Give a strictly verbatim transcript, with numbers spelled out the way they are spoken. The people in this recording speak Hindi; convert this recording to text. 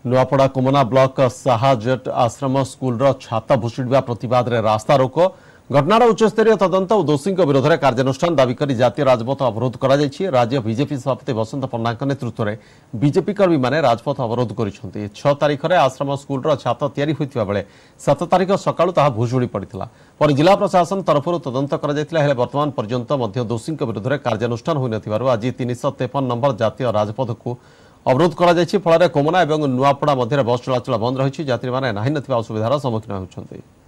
नुआपड़ा कोमना ब्लॉक साहाजेट आश्रम स्कूल छात भुशुड़ा प्रतिवाद में रास्ता रोक घटनार उच्चस्तरीय तदंत और दोषी विरोध में कार्यानुष्ठान दाबी कर जातीय राजपथ अवरोध कर राज्य बीजेपी सभापति बसंत पंडा नेतृत्व में बीजेपी कर्मी मैंने राजपथ अवरोध कर छह तारिख में आश्रम स्कूल छात या बेले सात तारिख सका भुशुड़ी पड़ा पर जिला प्रशासन तरफ तदंत कर बर्तमान पर्यंत दोषी विरोध में कार्यानुष्ठान हो न आज तीन सौ तेपन नंबर जातीय राजपथ को अवरोध कर कोमना और नुआपड़ा मध्य बस चलाचल बंद रही यात्री मैंने ना असुविधार सम्मुखीन होती।